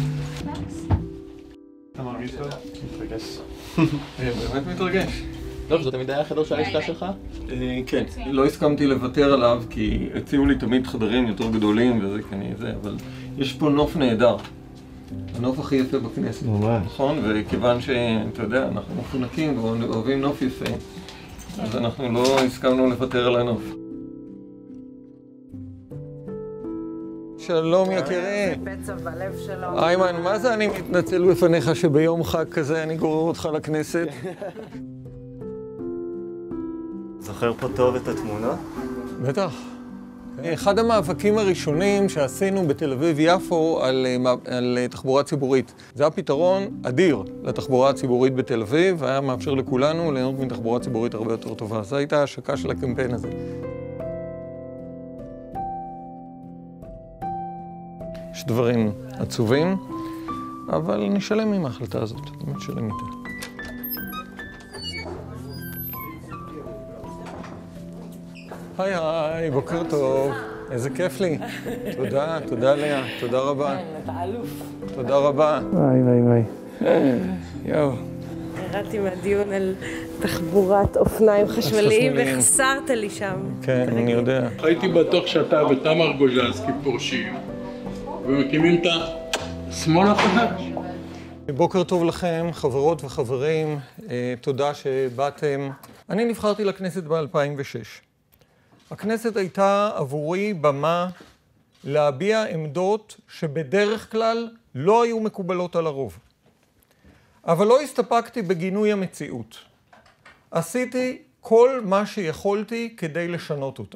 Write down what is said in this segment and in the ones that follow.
אתה מרגיש טוב? מתרגש. באמת מתרגש. טוב, זה תמיד היה החדר של הלשכה שלך? כן, לא הסכמתי לוותר עליו כי הציעו לי תמיד חדרים יותר גדולים וזה כנראה זה, אבל יש פה נוף נהדר. הנוף הכי יפה בכנסת. ממש. נכון? וכיוון שאתה יודע, אנחנו מפונקים ואוהבים נוף יפה, אז אנחנו לא הסכמנו לוותר על הנוף. שלום יקירי. זה פצע בלב שלו. איימן, מה זה אני מתנצל בפניך שביום חג כזה אני גורר אותך לכנסת? זוכר פה טוב את התמונה? בטח. אחד המאבקים הראשונים שעשינו בתל אביב-יפו על תחבורה ציבורית. זה היה פתרון אדיר לתחבורה הציבורית בתל אביב, והיה מאפשר לכולנו ליהנות מתחבורה ציבורית הרבה יותר טובה. זו הייתה ההשקה של הקמפיין הזה. יש דברים עצובים, אבל נשלם עם ההחלטה הזאת. באמת נשלם איתה. היי היי, בוקר טוב. איזה כיף לי. תודה, תודה לאה, תודה רבה. אתה אלוף. תודה רבה. ביי. יואו. ירדתי מהדיון על תחבורת אופניים חשמליים וחסרת לי שם. כן, אני יודע. הייתי בטוח שאתה ותמר גוז'נסקי פורשים ומקימים את השמאל החדש. בוקר טוב לכם, חברות וחברים. תודה שבאתם. אני נבחרתי לכנסת ב-2006. הכנסת הייתה עבורי במה להביע עמדות שבדרך כלל לא היו מקובלות על הרוב. אבל לא הסתפקתי בגינוי המציאות. עשיתי כל מה שיכולתי כדי לשנות אותה.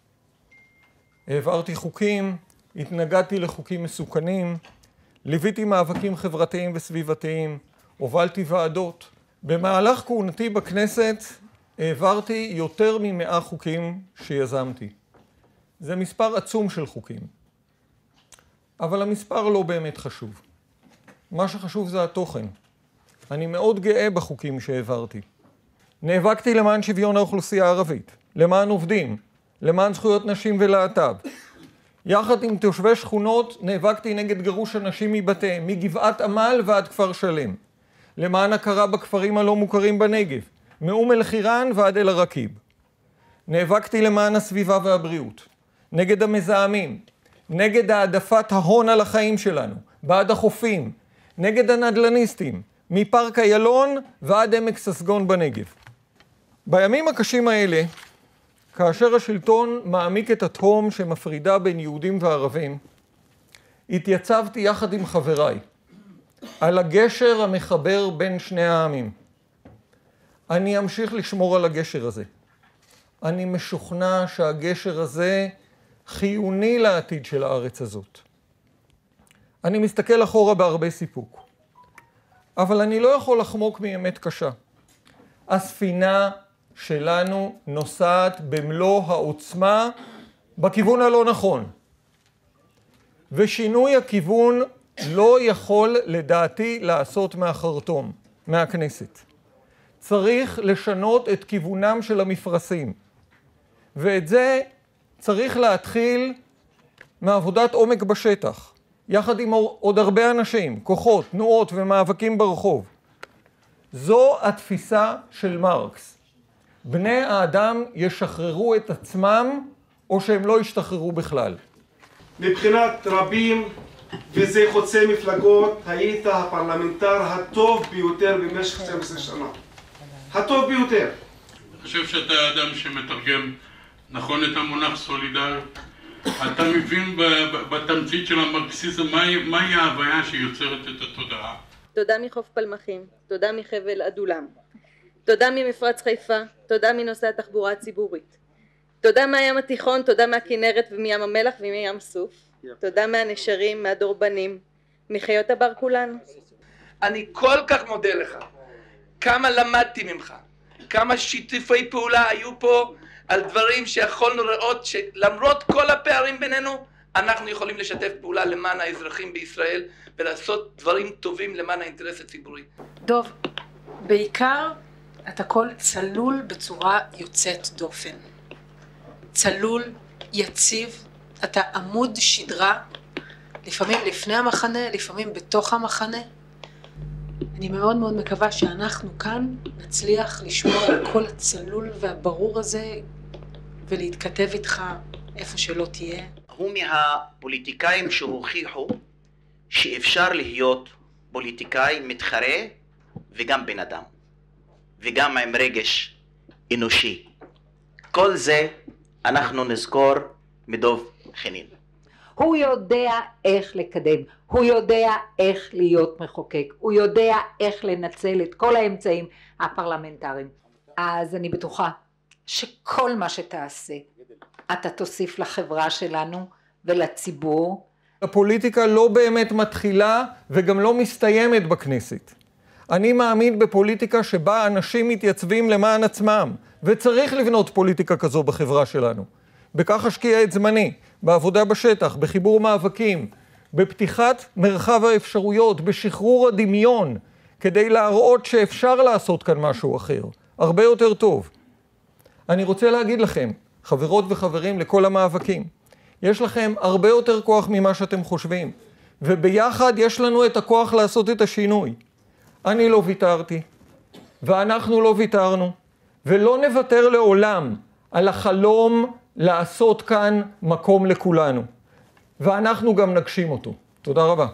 העברתי חוקים, התנגדתי לחוקים מסוכנים, ליוויתי מאבקים חברתיים וסביבתיים, הובלתי ועדות. במהלך כהונתי בכנסת העברתי יותר מ100 חוקים שיזמתי. זה מספר עצום של חוקים. אבל המספר לא באמת חשוב. מה שחשוב זה התוכן. אני מאוד גאה בחוקים שהעברתי. נאבקתי למען שוויון האוכלוסייה הערבית, למען עובדים, למען זכויות נשים ולהט"ב. יחד עם תושבי שכונות נאבקתי נגד גירוש אנשים מבתיהם, מגבעת עמל ועד כפר שלם. למען הכרה בכפרים הלא מוכרים בנגב, מאום אל-חיראן ועד אל-עראקיב. נאבקתי למען הסביבה והבריאות, נגד המזהמים, נגד העדפת ההון על החיים שלנו, בעד החופים, נגד הנדלניסטים, מפארק איילון ועד עמק ססגון בנגב. בימים הקשים האלה, כאשר השלטון מעמיק את התהום שמפרידה בין יהודים וערבים, התייצבתי יחד עם חבריי על הגשר המחבר בין שני העמים. אני אמשיך לשמור על הגשר הזה. אני משוכנע שהגשר הזה חיוני לעתיד של הארץ הזאת. אני מסתכל אחורה בהרבה סיפוק. אבל אני לא יכול לחמוק מאמת קשה. הספינה שלנו נוסעת במלוא העוצמה בכיוון הלא נכון. ושינוי הכיוון לא יכול לדעתי לעשות מהחרטום, מהכנסת. צריך לשנות את כיוונם של המפרשים. ואת זה צריך להתחיל מעבודת עומק בשטח. יחד עם עוד הרבה אנשים, כוחות, תנועות ומאבקים ברחוב. זו התפיסה של מרקס. בני האדם ישחררו את עצמם, או שהם לא ישתחררו בכלל. מבחינת רבים, וזה חוצה מפלגות, היית הפרלמנטר הטוב ביותר במשך 12 שנה. הטוב ביותר. אני חושב שאתה אדם שמתרגם נכון את המונח סולידריות. אתה מבין בתמצית של המרקסיזם מהי ההוויה שיוצרת את התודעה. תודה מחוף פלמחים, תודה מחבל עדולם, תודה ממפרץ חיפה, תודה מנושא התחבורה הציבורית, תודה מהים התיכון, תודה מהכנרת ומים המלח ומים סוף, תודה מהנשרים, מהדורבנים, מחיות הבר כולן. אני כל כך מודה לך, כמה למדתי ממך, כמה שיתופי פעולה היו פה על דברים שיכולנו לראות שלמרות כל הפערים בינינו, אנחנו יכולים לשתף פעולה למען האזרחים בישראל ולעשות דברים טובים למען האינטרס הציבורי. דוב, בעיקר אתה כל צלול בצורה יוצאת דופן. צלול, יציב, אתה עמוד שדרה, לפעמים לפני המחנה, לפעמים בתוך המחנה. אני מאוד מאוד מקווה שאנחנו כאן נצליח לשמור על כל הצלול והברור הזה ולהתכתב איתך איפה שלא תהיה. הוא מהפוליטיקאים שהוכיחו שאפשר להיות פוליטיקאי מתחרה וגם בן אדם וגם עם רגש אנושי. כל זה אנחנו נזכור מדב חנין. הוא יודע איך לקדם, הוא יודע איך להיות מחוקק, הוא יודע איך לנצל את כל האמצעים הפרלמנטריים. אז אני בטוחה שכל מה שתעשה, אתה תוסיף לחברה שלנו ולציבור. הפוליטיקה לא באמת מתחילה וגם לא מסתיימת בכנסת. אני מאמין בפוליטיקה שבה אנשים מתייצבים למען עצמם, וצריך לבנות פוליטיקה כזו בחברה שלנו. בכך אשקיע את זמני, בעבודה בשטח, בחיבור מאבקים, בפתיחת מרחב האפשרויות, בשחרור הדמיון, כדי להראות שאפשר לעשות כאן משהו אחר, הרבה יותר טוב. אני רוצה להגיד לכם, חברות וחברים לכל המאבקים, יש לכם הרבה יותר כוח ממה שאתם חושבים, וביחד יש לנו את הכוח לעשות את השינוי. אני לא ויתרתי, ואנחנו לא ויתרנו, ולא נוותר לעולם על החלום לעשות כאן מקום לכולנו. ואנחנו גם נגשים אותו. תודה רבה.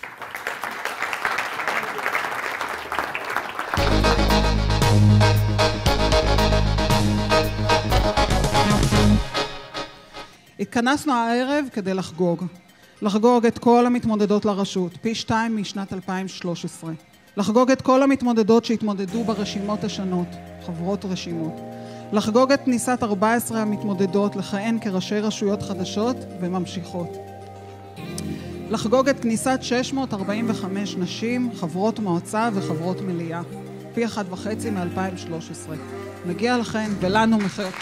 התכנסנו הערב כדי לחגוג את כל המתמודדות לרשות, פי 2 משנת 2013. לחגוג את כל המתמודדות שהתמודדו ברשימות השונות, חברות רשימות. לחגוג את כניסת 14 המתמודדות לכהן כראשי רשויות חדשות וממשיכות. לחגוג את כניסת 645 נשים, חברות מועצה וחברות מליאה, פי 1.5 מ-2013. מגיע לכן ולנו מחיאות.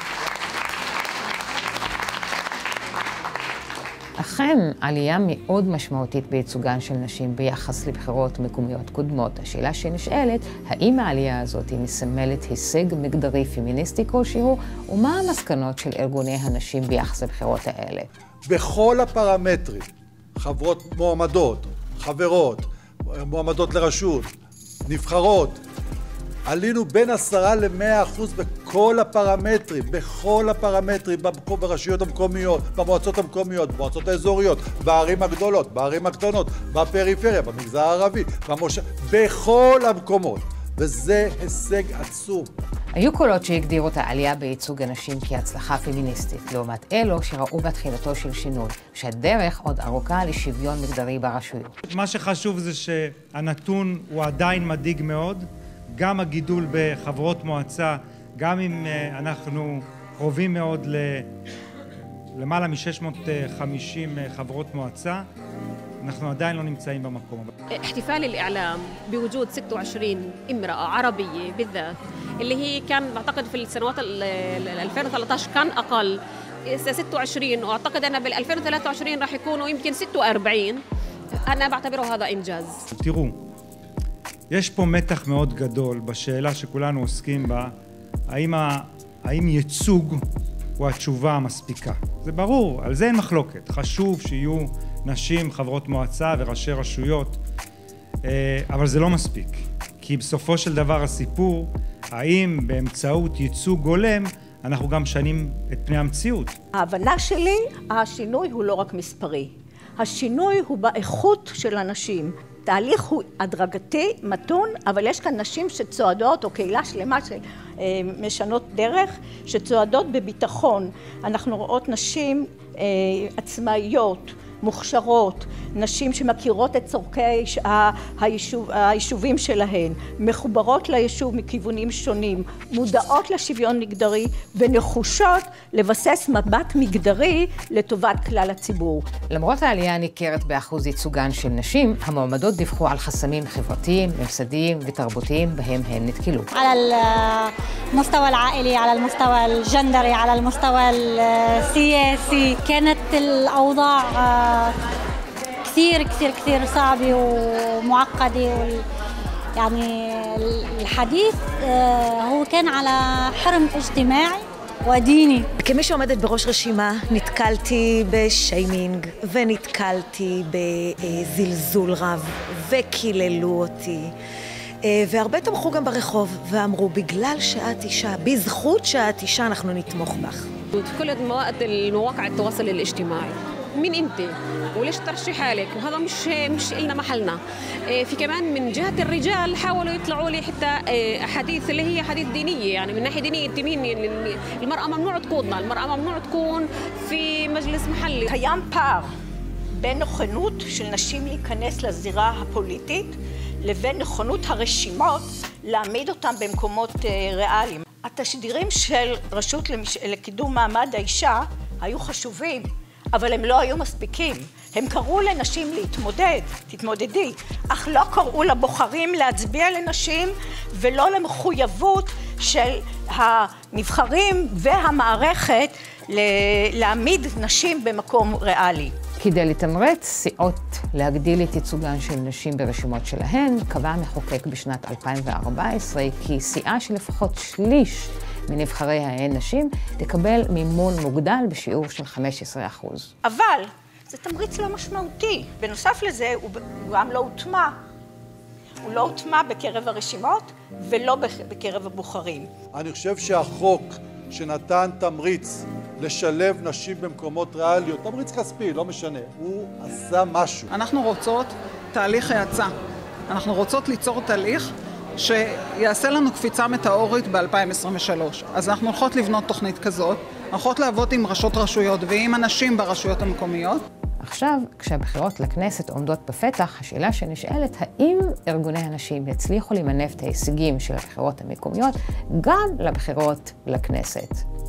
אכן, עלייה מאוד משמעותית בייצוגן של נשים ביחס לבחירות מקומיות קודמות. השאלה שנשאלת, האם העלייה הזאת מסמלת הישג מגדרי פמיניסטי כלשהו, ומה המסקנות של ארגוני הנשים ביחס לבחירות האלה? בכל הפרמטרים, חברות מועמדות, חברות, מועמדות לרשות, נבחרות, עלינו בין 10% ל-100% בכל הפרמטרים, ברשויות המקומיות, במועצות המקומיות, במועצות האזוריות, בערים הגדולות, בערים הקטנות, בפריפריה, במגזר הערבי, בכל המקומות, וזה הישג עצום. היו קולות שהגדירו את העלייה בייצוג הנשים כהצלחה פמיניסטית, לעומת אלו שראו בתחילתו של שינוי, שהדרך עוד ארוכה לשוויון מגדרי ברשויות. מה שחשוב זה שהנתון הוא עדיין מדאיג מאוד, גם הגידול בחברות מועצה, גם אם אנחנו קרובים מאוד למעלה מ-650 חברות מועצה, אנחנו עדיין לא נמצאים במקום. احتفال الإعلام بوجود 26 امرأة عربية بالذات اللي هي كان بعتقد في السنوات 2013 كان أقل 26 وأعتقد أنها بال 2023 راح يكونوا يمكن 46. أنا بعتبره هذا إنجاز. תראו, יש פה מתח מאוד גדול בשאלה שכולנו עוסקים בה, האם ייצוג הוא התשובה המספיקה. זה ברור, על זה אין מחלוקת. חשוב שיהיו נשים, חברות מועצה וראשי רשויות, אבל זה לא מספיק. כי בסופו של דבר הסיפור, האם באמצעות ייצוג הולם, אנחנו גם משנים את פני המציאות. ההבנה שלי, השינוי הוא לא רק מספרי. השינוי הוא באיכות של אנשים. תהליך הוא הדרגתי, מתון, אבל יש כאן נשים שצועדות, או קהילה שלמה שמשנות דרך, שצועדות בביטחון. אנחנו רואות נשים עצמאיות, מוכשרות, נשים שמכירות את צורכי היישובים שלהן, מחוברות ליישוב מכיוונים שונים, מודעות לשוויון מגדרי ונחושות לבסס מבט מגדרי לטובת כלל הציבור. למרות העלייה הניכרת באחוז ייצוגן של נשים, המועמדות דיווחו על חסמים חברתיים, ממסדיים ותרבותיים בהם הן נתקלו. על المستوى العائلي، على المستوى الجندري، على المستوى السياسي، كانت الأوضاع كثير صعبة ومعقدة. يعني الحديث هو كان على حرم اجتماعي وديني. כמי שעומדת בראש רשימה, נתקלתי בשיימינג, ונתקלתי בזלזול רב, וקיללו אותי. והרבה תמכו גם ברחוב, ואמרו, בגלל שאת אישה, בזכות שאת אישה, אנחנו נתמוך בך. في كل المواقع التواصل الاجتماعي مين انت وليش ترشي حالك وهذا مش إلنا محلنا. في كمان من جهة الرجال حاولوا يطلعوا لي حتى حديث اللي هي حديث دينية، يعني من ناحية دينية انت مين المرأة ممنوع تقودنا، المرأة ممنوع تكون في مجلس محلي. קיים פער בין נכונות של נשים להיכנס לזירה הפוליטית לבין נכונות הרשימות להעמיד אותם במקומות ריאליים. התשדירים של רשות לקידום מעמד האישה היו חשובים, אבל הם לא היו מספיקים. הם קראו לנשים להתמודד, תתמודדי, אך לא קראו לבוחרים להצביע לנשים ולא למחויבות של הנבחרים והמערכת להעמיד נשים במקום ריאלי. כדי לתמרץ סיעות להגדיל את ייצוגן של נשים ברשימות שלהן, קבע המחוקק בשנת 2014 כי סיעה של לפחות שליש מנבחריה הן נשים תקבל מימון מוגדל בשיעור של 15%. אבל זה תמריץ לא משמעותי. בנוסף לזה הוא גם לא הוטמע. הוא לא הוטמע בקרב הרשימות ולא בקרב הבוחרים. אני חושב שהחוק שנתן תמריץ לשלב נשים במקומות ריאליות, תמריץ כספי, לא משנה, הוא עשה משהו. אנחנו רוצות תהליך האצה. אנחנו רוצות ליצור תהליך שיעשה לנו קפיצה מטאורית ב-2023. אז אנחנו הולכות לבנות תוכנית כזאת, הולכות לעבוד עם ראשות רשויות ועם אנשים ברשויות המקומיות. עכשיו, כשהבחירות לכנסת עומדות בפתח, השאלה שנשאלת, האם ארגוני הנשים יצליחו למנף את ההישגים של הבחירות המקומיות גם לבחירות לכנסת?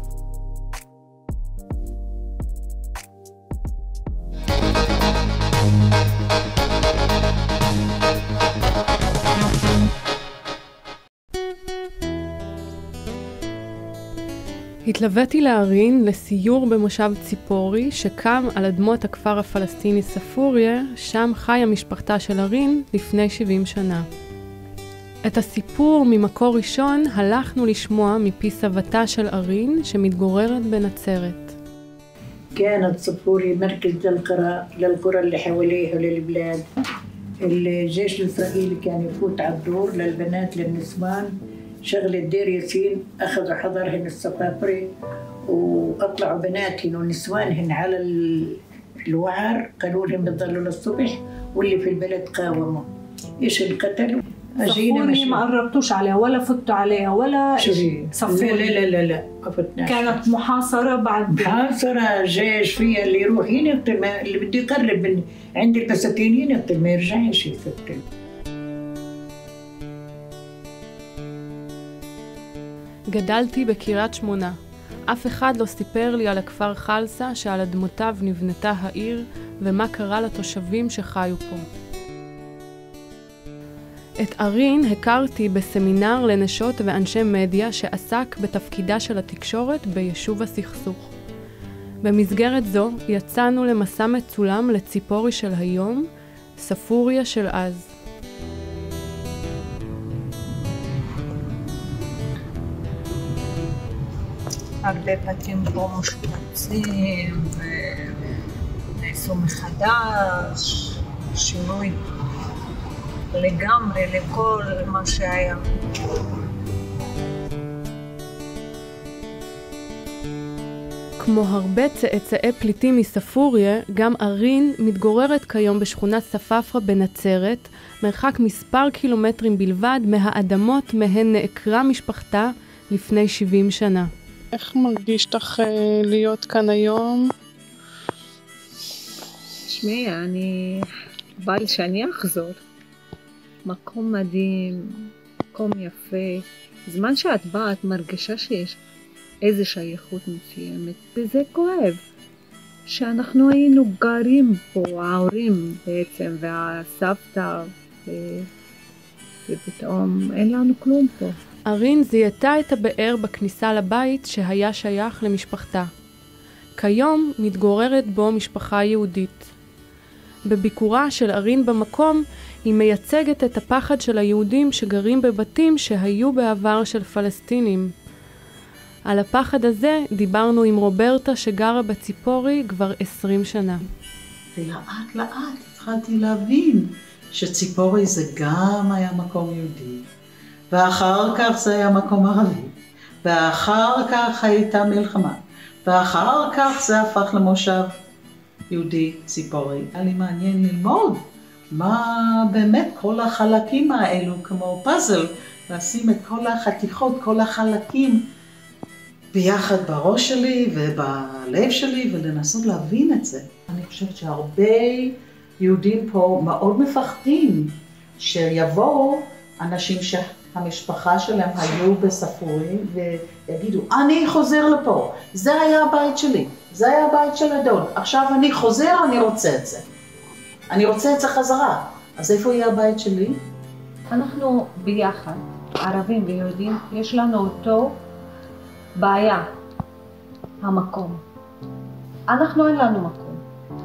התלוויתי לערין לסיור במושב ציפורי שקם על אדמות הכפר הפלסטיני ספוריה, שם חיה משפחתה של ערין לפני 70 שנה. את הסיפור ממקור ראשון הלכנו לשמוע מפי סבתה של ערין שמתגוררת בנצרת. كانت صفوري مركز للقرى اللي حواليها وللبلاد. الجيش الإسرائيلي كان يفوت على الدور للبنات للنسوان، شغل الدير ياسين أخذوا حضرهن الصفافري وأطلعوا بناتهن ونسوانهن على الوعر، قالوا لهم بتضلوا للصبح، واللي في البلد قاوموا. إيش انقتلوا؟ صفوري ما قربتوش عليها ولا فتوا عليها ولا صفوري؟ لا ما فتناش. كانت محاصرة بعد محاصرة، جيش فيها اللي يروح ينقتل، اللي بده يقرب من عند البساتين ينقتل، ما يرجعش يقتل. גדלתי בקריית שמונה. אף אחד לא סיפר לי על הכפר חלסה שעל אדמותיו נבנתה העיר ומה קרה לתושבים שחיו פה. את ערין הכרתי בסמינר לנשות ואנשי מדיה שעסק בתפקידה של התקשורת ביישוב הסכסוך. במסגרת זו יצאנו למסע מצולם לציפורי של היום, ספוריה של אז. הרבה בתים פה משפצים ונעשו מחדש, שינוי לגמרי לכל מה שהיה. כמו הרבה צאצאי פליטים מספוריה, גם ערין מתגוררת כיום בשכונת ספאפרה בנצרת, מרחק מספר קילומטרים בלבד מהאדמות מהן נעקרה משפחתה לפני 70 שנה. איך מרגיש לך להיות כאן היום? תשמעי, בא לי שאני אחזור. מקום מדהים, מקום יפה. זמן שאת באה, את מרגישה שיש איזו שייכות מסוימת, וזה כואב. שאנחנו היינו גרים פה, ההורים בעצם, והסבתא, ופתאום אין לנו כלום פה. ערין זיהתה את הבאר בכניסה לבית שהיה שייך למשפחתה. כיום מתגוררת בו משפחה יהודית. בביקורה של ערין במקום היא מייצגת את הפחד של היהודים שגרים בבתים שהיו בעבר של פלסטינים. על הפחד הזה דיברנו עם רוברטה שגרה בציפורי כבר 20 שנה. ולאט לאט התחלתי להבין שציפורי זה גם היה מקום יהודי, ואחר כך זה היה מקום ערבי, ואחר כך הייתה מלחמה, ואחר כך זה הפך למושב יהודי ציפורי. היה לי מעניין ללמוד מה באמת כל החלקים האלו כמו פאזל, לשים את כל החתיכות, כל החלקים ביחד בראש שלי ובלב שלי ולנסות להבין את זה. אני חושבת שהרבה יהודים פה מאוד מפחדים שיבואו אנשים שהמשפחה שלהם היו בספורי ויגידו, אני חוזר לפה, זה היה הבית שלי, זה היה הבית של הדוד, עכשיו אני חוזר, אני רוצה את זה. אני רוצה את זה חזרה. אז איפה יהיה הבית שלי? אנחנו ביחד, ערבים ויהודים, יש לנו אותו בעיה, המקום. אנחנו אין לנו מקום,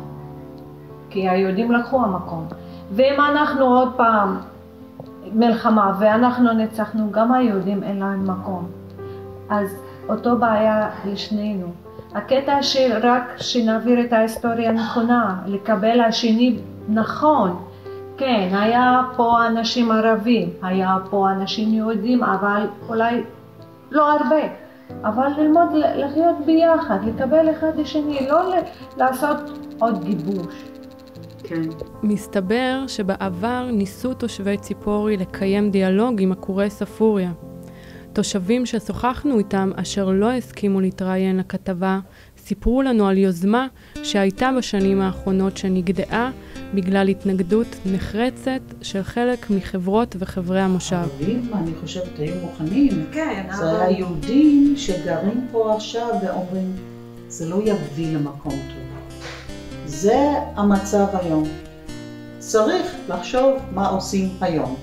כי היהודים לקחו המקום. ואם אנחנו עוד פעם מלחמה ואנחנו ניצחנו, גם היהודים אין להם מקום. אז אותו בעיה לשנינו. הקטע שרק שנעביר את ההיסטוריה הנכונה, לקבל השני נכון. כן, היה פה אנשים ערבים, היה פה אנשים יהודים, אבל אולי לא הרבה. אבל ללמוד לחיות ביחד, לקבל אחד לשני, לא לעשות עוד גיבוש. כן. מסתבר שבעבר ניסו תושבי ציפורי לקיים דיאלוג עם עקורי ספוריה. תושבים ששוחחנו איתם אשר לא הסכימו להתראיין לכתבה, סיפרו לנו על יוזמה שהייתה בשנים האחרונות שנגדעה בגלל התנגדות נחרצת של חלק מחברות וחברי המושב. הערבים, אני חושבת, היו מוכנים. כן, זה היהודים שגרים פה עכשיו ואומרים, זה לא יביא למקום טוב. זה המצב היום. צריך לחשוב מה עושים היום.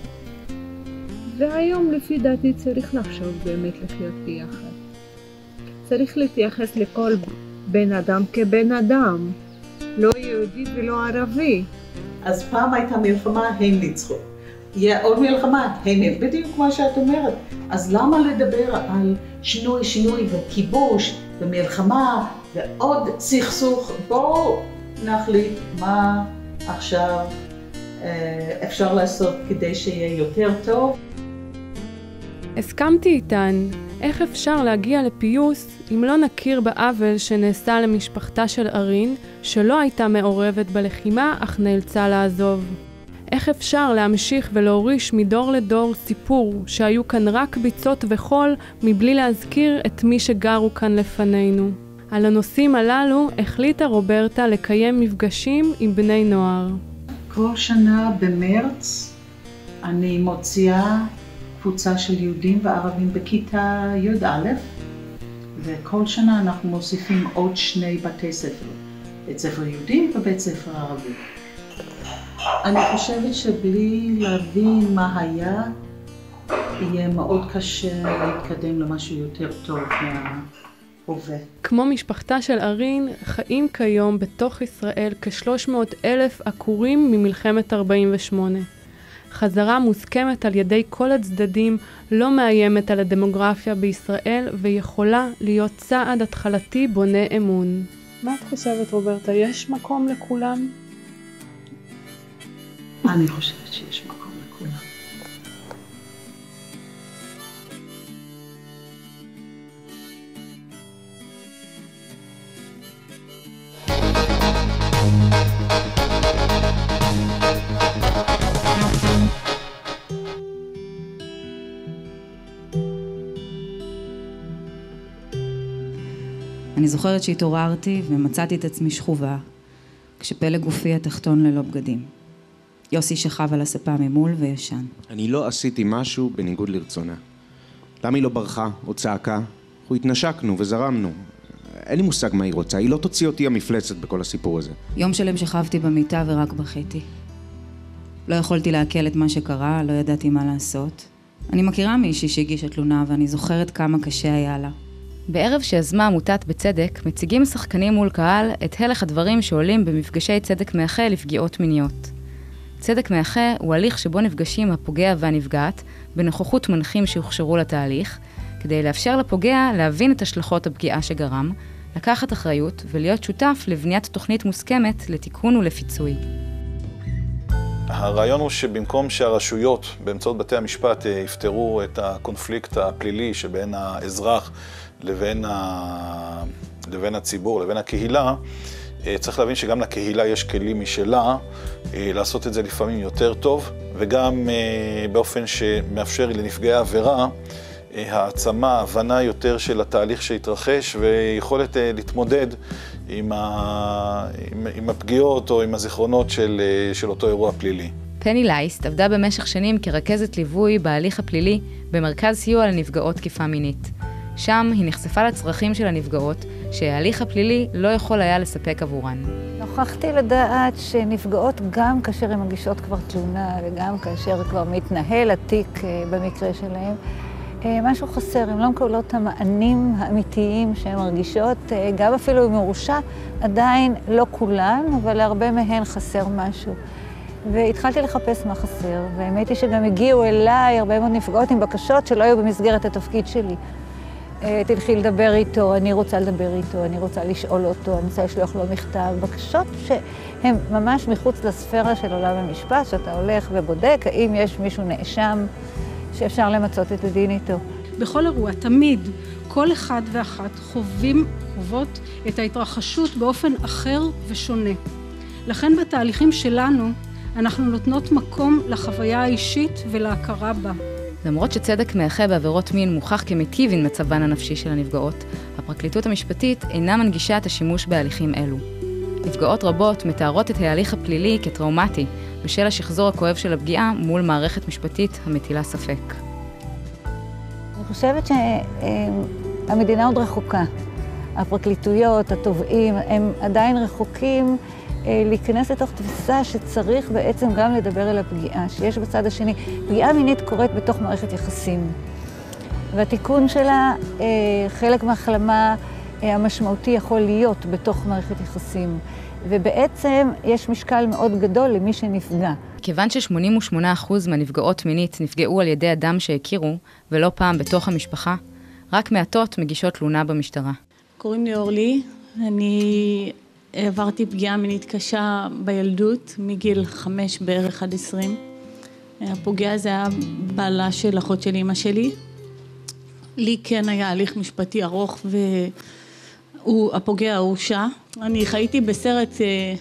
והיום לפי דעתי צריך לחשוב באמת לחיות ביחד. צריך להתייחס לכל בן אדם כבן אדם, לא יהודי ולא ערבי. אז פעם הייתה מלחמה, הם ניצחו. יהיה עוד מלחמה, הם בדיוק כמו שאת אומרת. אז למה לדבר על שינוי וכיבוש ומלחמה ועוד סכסוך? בואו נחליט מה עכשיו אפשר לעשות כדי שיהיה יותר טוב. הסכמתי איתן. איך אפשר להגיע לפיוס אם לא נכיר בעוול שנעשה למשפחתה של ארין, שלא הייתה מעורבת בלחימה אך נאלצה לעזוב? איך אפשר להמשיך ולהוריש מדור לדור סיפור שהיו כאן רק ביצות וחול מבלי להזכיר את מי שגרו כאן לפנינו? על הנושאים הללו החליטה רוברטה לקיים מפגשים עם בני נוער. כל שנה במרץ אני מוציאה קבוצה של יהודים וערבים בכיתה י"א, וכל שנה אנחנו מוסיפים עוד 2 בתי ספר, בית ספר יהודי ובית ספר ערבי. אני חושבת שבלי להבין מה היה, יהיה מאוד קשה להתקדם למשהו יותר טוב מההווה. כמו משפחתה של ארין, חיים כיום בתוך ישראל כ-300,000 עקורים ממלחמת 48. חזרה מוסכמת על ידי כל הצדדים לא מאיימת על הדמוגרפיה בישראל ויכולה להיות צעד התחלתי בונה אמון. מה את חושבת, רוברטה? יש מקום לכולם? אני חושבת שיש מקום לכולם. אני זוכרת שהתעוררתי ומצאתי את עצמי שכובה, כשפלג גופי התחתון ללא בגדים. יוסי שכב על הספה ממול וישן. אני לא עשיתי משהו בניגוד לרצונה. למה היא לא ברחה או צעקה? אנחנו התנשקנו וזרמנו. אין לי מושג מה היא רוצה, היא לא תוציא אותי המפלצת בכל הסיפור הזה. יום שלם שכבתי במיטה ורק בכיתי. לא יכולתי לעכל את מה שקרה, לא ידעתי מה לעשות. אני מכירה מישהי שהגישה תלונה ואני זוכרת כמה קשה היה לה. בערב שיזמה עמותת בצדק, מציגים שחקנים מול קהל את הלך הדברים שעולים במפגשי צדק מאחה לפגיעות מיניות. צדק מאחה הוא הליך שבו נפגשים הפוגע והנפגעת בנוכחות מנחים שהוכשרו לתהליך, כדי לאפשר לפוגע להבין את השלכות הפגיעה שגרם, לקחת אחריות ולהיות שותף לבניית תוכנית מוסכמת לתיקון ולפיצוי. הרעיון הוא שבמקום שהרשויות באמצעות בתי המשפט יפתרו את הקונפליקט הפלילי שבין האזרח לבין הציבור, לבין הקהילה, צריך להבין שגם לקהילה יש כלים משלה לעשות את זה לפעמים יותר טוב, וגם באופן שמאפשר לנפגעי העבירה העצמה, הבנה יותר של התהליך שהתרחש ויכולת להתמודד עם הפגיעות או עם הזיכרונות של אותו אירוע פלילי. פני לייסט עבדה במשך שנים כרכזת ליווי בהליך הפלילי במרכז סיוע לנפגעות תקיפה מינית. שם היא נחשפה לצרכים של הנפגעות שההליך הפלילי לא יכול היה לספק עבורן. נוכחתי לדעת שנפגעות גם כאשר הן מגישות כבר תלונה וגם כאשר כבר מתנהל התיק במקרה שלהם, משהו חסר, הן לא מקבלות את המענים האמיתיים שהן מרגישות, גם אפילו אם מורשע, עדיין לא כולן, אבל להרבה מהן חסר משהו. והתחלתי לחפש מה חסר, והאמת היא שגם הגיעו אליי הרבה מאוד נפגעות עם בקשות שלא היו במסגרת התפקיד שלי. תלכי לדבר איתו, אני רוצה לדבר איתו, אני רוצה לשאול אותו, אני רוצה לשלוח לו מכתב, בקשות שהן ממש מחוץ לספירה של עולם המשפט, שאתה הולך ובודק האם יש מישהו נאשם שאפשר למצות את הדין איתו. בכל אירוע, תמיד, כל אחד ואחת חוות את ההתרחשות באופן אחר ושונה. לכן בתהליכים שלנו, אנחנו נותנות מקום לחוויה האישית ולהכרה בה. למרות שצדק מאחה בעבירות מין מוכח כמיטיב עם מצבן הנפשי של הנפגעות, הפרקליטות המשפטית אינה מנגישה את השימוש בהליכים אלו. נפגעות רבות מתארות את ההליך הפלילי כטראומטי, בשל השחזור הכואב של הפגיעה מול מערכת משפטית המטילה ספק. אני חושבת שהמדינה עוד רחוקה. הפרקליטויות, התובעים, הם עדיין רחוקים להיכנס לתוך תפיסה שצריך בעצם גם לדבר על הפגיעה, שיש בצד השני. פגיעה מינית קורית בתוך מערכת יחסים. והתיקון שלה, חלק מההחלמה המשמעותי יכול להיות בתוך מערכת יחסים. ובעצם יש משקל מאוד גדול למי שנפגע. כיוון ש-88% מהנפגעות מינית נפגעו על ידי אדם שהכירו, ולא פעם בתוך המשפחה, רק מעטות מגישות תלונה במשטרה. קוראים לי אורלי, אני עברתי פגיעה מינית קשה בילדות, מגיל 5 בערך עד 20. הפוגע הזה היה בעלה של אחות של אמא שלי. לי כן היה הליך משפטי ארוך והפוגע הורשע. אני חייתי בסרט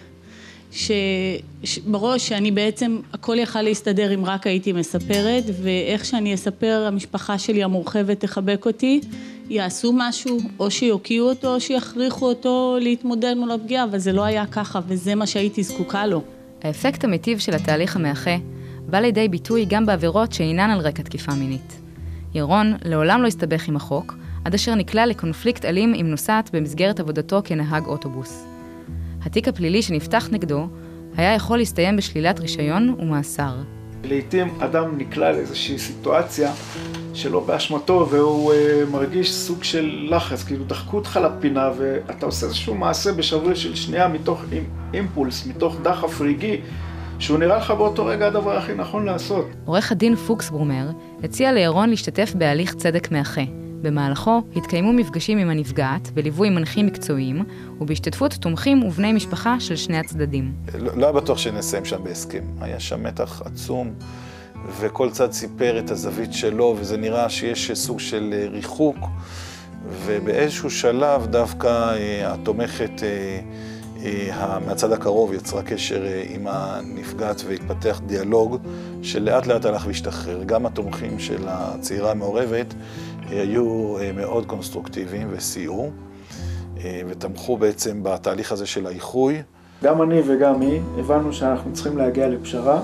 בראש שאני בעצם הכל יכל להסתדר אם רק הייתי מספרת, ואיך שאני אספר המשפחה שלי המורחבת תחבק אותי, יעשו משהו, או שיוקיעו אותו, או שיכריחו אותו להתמודד מול הפגיעה, אבל זה לא היה ככה, וזה מה שהייתי זקוקה לו. האפקט המיטיב של התהליך המאחה בא לידי ביטוי גם בעבירות שאינן על רקע תקיפה מינית. ירון לעולם לא הסתבך עם החוק, עד אשר נקלע לקונפליקט אלים עם נוסעת במסגרת עבודתו כנהג אוטובוס. התיק הפלילי שנפתח נגדו היה יכול להסתיים בשלילת רישיון ומאסר. לעתים אדם נקלע לאיזושהי סיטואציה שלא באשמתו והוא מרגיש סוג של לחץ, כאילו דחקו אותך לפינה ואתה עושה איזשהו מעשה בשבוע של שנייה מתוך אימפולס, מתוך דחף רגעי, שהוא נראה לך באותו רגע הדבר הכי נכון לעשות. עורך הדין פוקס ברומר הציע לירון להשתתף בהליך צדק מאחה. במהלכו התקיימו מפגשים עם הנפגעת בליווי מנחים מקצועיים ובהשתתפות תומכים ובני משפחה של שני הצדדים. לא היה בטוח שנסיים שם בהסכם. היה שם מתח עצום וכל צד סיפר את הזווית שלו וזה נראה שיש סוג של ריחוק ובאיזשהו שלב דווקא התומכת מהצד הקרוב יצרה קשר עם הנפגעת והתפתח דיאלוג שלאט לאט הלך והשתחרר. גם התומכים של הצעירה המעורבת היו מאוד קונסטרוקטיביים וסייעו ותמכו בעצם בתהליך הזה של האיחוי. גם אני וגם היא הבנו שאנחנו צריכים להגיע לפשרה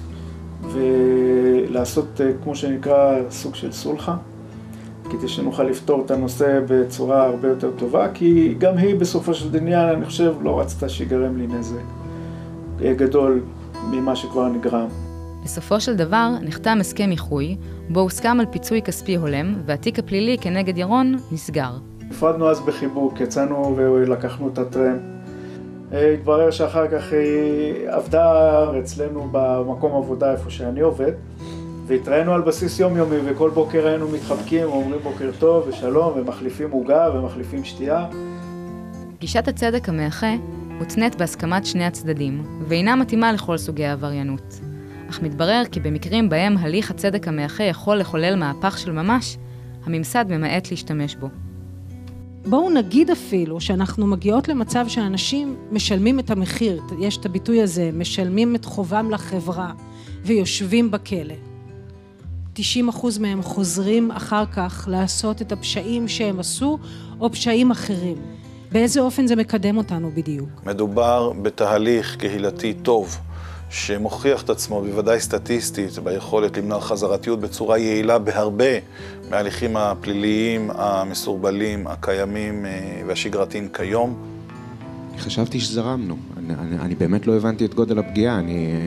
ולעשות כמו שנקרא סוג של סולחה, כדי שנוכל לפתור את הנושא בצורה הרבה יותר טובה, כי גם היא בסופו של עניין, אני חושב, לא רצתה שיגרם לי נזק גדול ממה שכבר נגרם. בסופו של דבר נחתם הסכם איחוי, בו הוסכם על פיצוי כספי הולם, והתיק הפלילי כנגד ירון נסגר. הפרדנו אז בחיבוק, יצאנו ולקחנו את הטרמפ. התברר שאחר כך היא עבדה אצלנו במקום עבודה איפה שאני עובד, והתראינו על בסיס יומיומי, וכל בוקר היינו מתחבקים, אומרים בוקר טוב ושלום, ומחליפים עוגה ומחליפים שתייה. גישת הצדק המאחה מותנית בהסכמת שני הצדדים, ואינה מתאימה לכל סוגי העבריינות. אך מתברר כי במקרים בהם הליך הצדק המאחה יכול לחולל מהפך של ממש, הממסד ממעט להשתמש בו. בואו נגיד אפילו שאנחנו מגיעות למצב שאנשים משלמים את המחיר, יש את הביטוי הזה, משלמים את חובם לחברה ויושבים בכלא. 90% מהם חוזרים אחר כך לעשות את הפשעים שהם עשו או פשעים אחרים. באיזה אופן זה מקדם אותנו בדיוק? מדובר בתהליך קהילתי טוב, שמוכיח את עצמו בוודאי סטטיסטית, ביכולת למנוע חזרתיות בצורה יעילה בהרבה מההליכים הפליליים, המסורבלים, הקיימים והשגרתיים כיום. חשבתי שזרמנו. אני באמת לא הבנתי את גודל הפגיעה.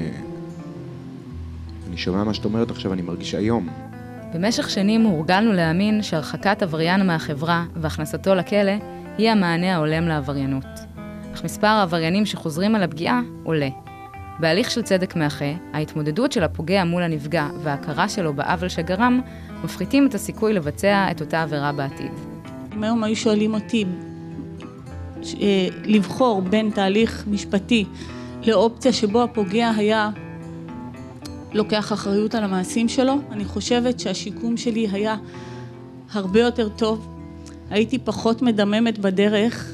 אני שומע מה שאת אומרת עכשיו, אני מרגיש היום. במשך שנים הורגלנו להאמין שהרחקת עבריין מהחברה והכנסתו לכלא היא המענה ההולם לעבריינות. אך מספר העבריינים שחוזרים על הפגיעה עולה. בהליך של צדק מאחה, ההתמודדות של הפוגע מול הנפגע וההכרה שלו בעוול שגרם, מפחיתים את הסיכוי לבצע את אותה עבירה בעתיד. אם היום היו שואלים אותי לבחור בין תהליך משפטי לאופציה שבו הפוגע היה לוקח אחריות על המעשים שלו, אני חושבת שהשיקום שלי היה הרבה יותר טוב. הייתי פחות מדממת בדרך.